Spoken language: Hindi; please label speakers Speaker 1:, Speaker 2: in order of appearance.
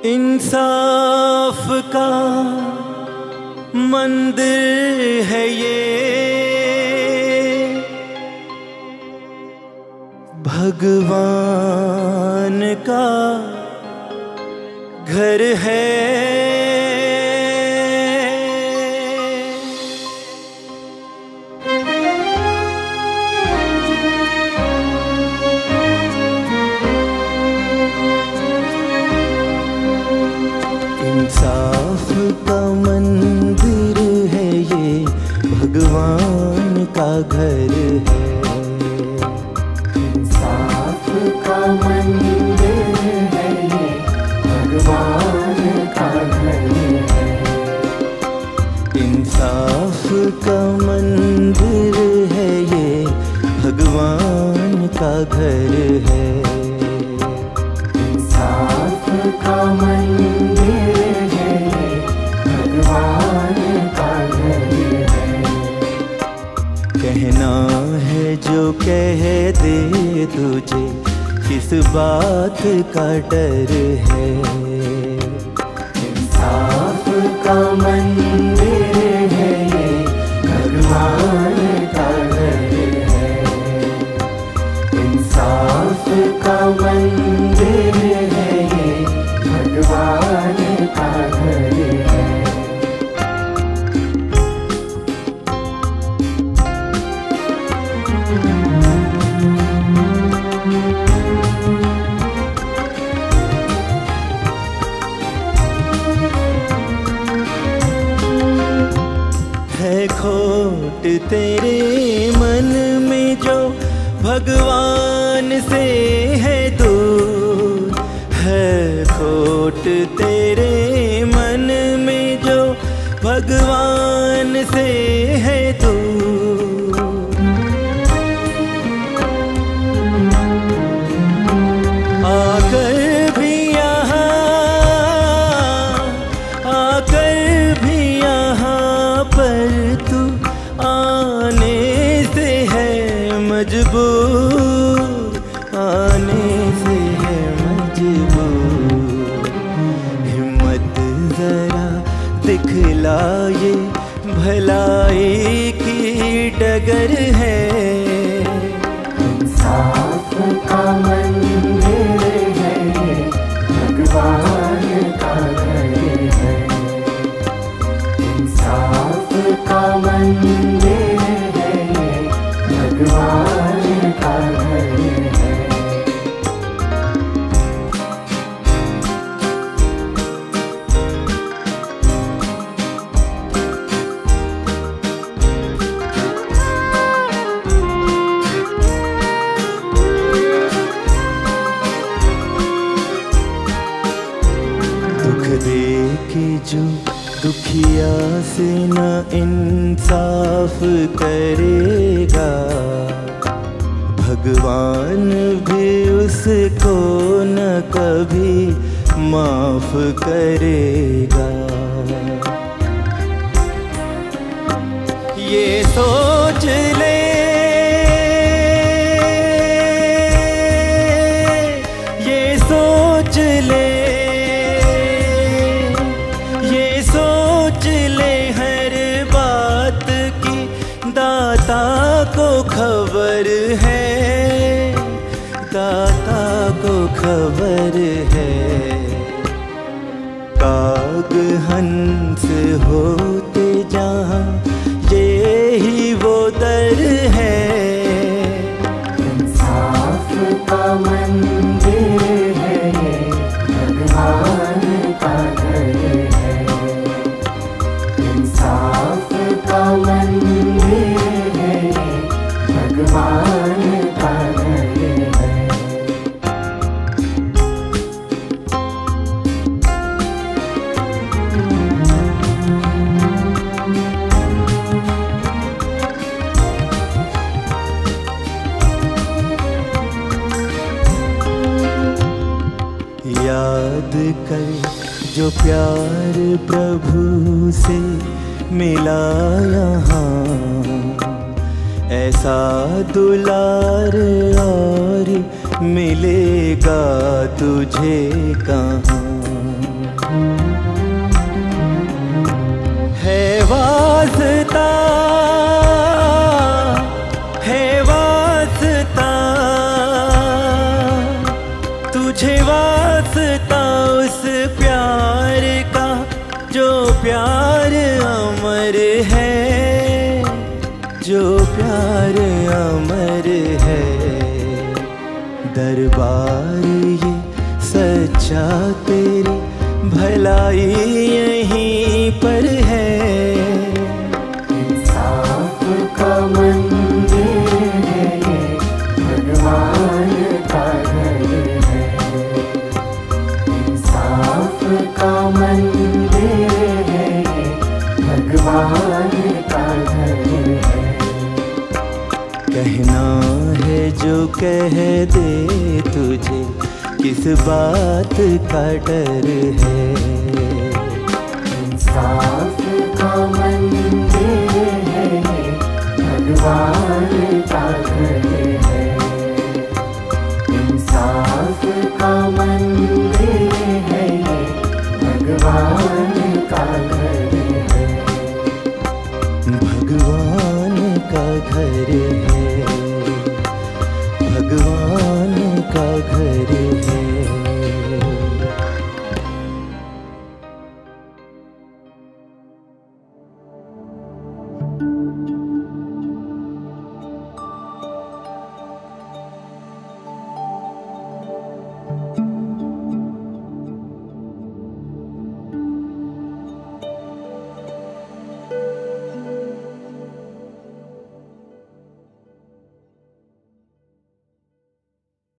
Speaker 1: इंसाफ का मंदिर है ये, भगवान का घर है। इंसाफ का मंदिर है ये, भगवान का घर है।
Speaker 2: इंसाफ का मंदिर है ये, भगवान का घर है।
Speaker 1: इंसाफ का मंदिर है ये, भगवान का घर है।
Speaker 2: इंसाफ का मंदिर है ये, भगवान का घर है।
Speaker 1: कहना है जो कह दे तुझे, किस बात का डर है।
Speaker 2: इंसाफ का मंदिर है ये, भगवान का घर है। इंसाफ का मंदिर है ये, भगवान का घर है।
Speaker 1: है खोट तेरे मन में जो भगवान से है दूर, है खोट तेरे मन में जो भगवान से है दूर। आकर भी यहाँ, आकर भी यहाँ पर तू आने से है मजबूर, आने से है मजबूर। हिम्मत जरा दिखलाए, भलाई की डगर है।
Speaker 2: इंसाफ का मंदिर है ये, भगवान का घर है। इंसाफ का मंदिर है ये, भगवान का घर है।
Speaker 1: दुख दे के जो दुखिया से न इंसाफ करेगा, भगवान भी उसको न कभी माफ करेगा। ये सोच ले, ये सोच ले, ये सोच ले हर बात की दाता को खबर है, दाता को खबर है। काग हंस होते जहाँ यही वो दर है।
Speaker 2: इंसाफ का मंदिर है ये, भगवान का घर है। इंसाफ का मंदिर है ये, भगवान का घर है।
Speaker 1: याद कर जो प्यार प्रभु से मिला यहाँ, ऐसा दुलार और मिलेगा तुझे कहाँ। है वास्ता, है वास्ता, तुझे वास्ता उस प्यार का जो प्यार अमर है, जो प्यार अमर है। दरबार ये सच्चा तेरी भलाई यहीं पर है।
Speaker 2: इंसाफ का मंदिर है ये, भगवान का घर है। इंसाफ का मंदिर है ये, भगवान का घर है।
Speaker 1: कहना है जो कह दे तुझे, किस बात का डर है।
Speaker 2: इंसाफ का मंदिर है ये, भगवान का घर है। इंसाफ का मंदिर है ये, भगवान का घर है।
Speaker 1: भगवान का घर है, भगवान का घर है।